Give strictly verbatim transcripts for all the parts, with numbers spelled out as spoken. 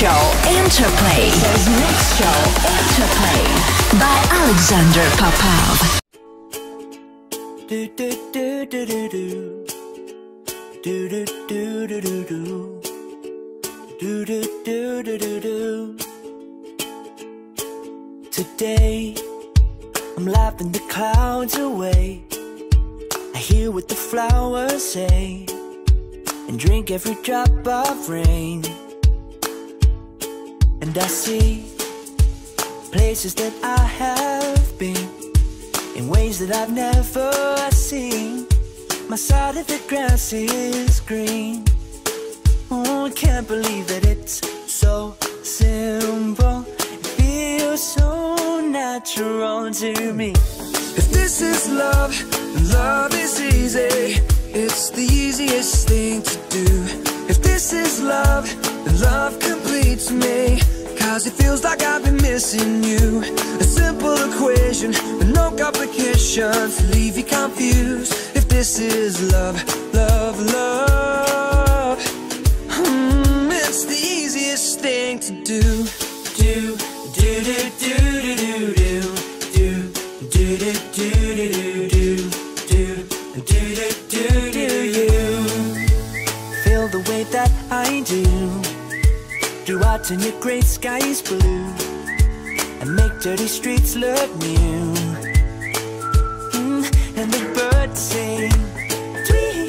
show, Interplay. His next show, Interplay, by Alexander Popov. Do do do do do do. Do do do do do do. Do do do do do do. Today, I'm laughing the clouds away. I hear what the flowers say and drink every drop of rain. And I see places that I have been in ways that I've never seen. My side of the grass is green. Oh, I can't believe that it's so simple. It feels so natural to me. If this is love, then love is easy. It's the easiest thing to do. If this is love, then love completes me. Cause it feels like I've been missing you. A simple equation with no complications to leave you confused. If this is love, love, love, hmm, it's the easiest thing to do. Do, do, do, do, do, do, do. Do, do, do, do, do, do. Do, do, do, do, do, you. Feel the way that I do. Go out and your gray skies blue and make dirty streets look new. Mm, and the birds sing tweet,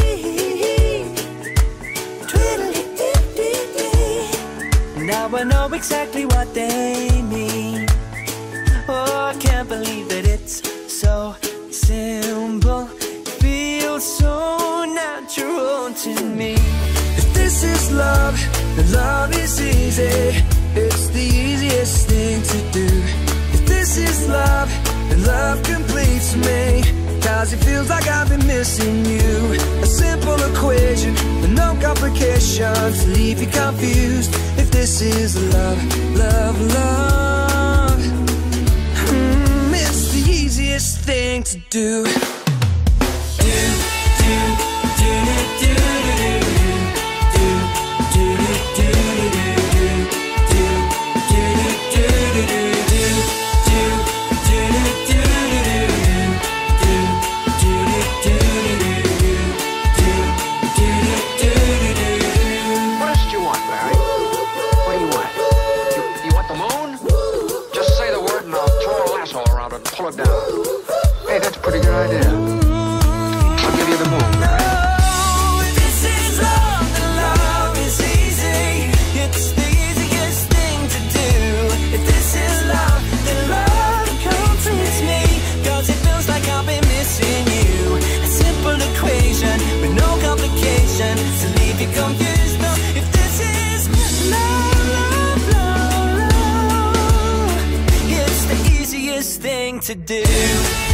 tweedly-dee-dee-dee. Now I know exactly what they mean. Oh, I can't believe that it's so simple. It feels so natural to me. If this is love, then love is easy. It's the easiest thing to do. If this is love, then love completes me. Cause it feels like I've been missing you. A simple equation with no complications to leave you confused. If this is love, love, love, mm, it's the easiest thing to do. Do, do, do, do, do, do, do. Pull it down. Hey, that's a pretty good idea. I'll give you the moon, Mary. Oh, if this is love, then love is easy. It's the easiest thing to do. If this is love, then love completes me. Cause it feels like I've been missing you. A simple equation with no complication to leave you confused. No, if this is love, love, love, love, it's the easiest thing to do.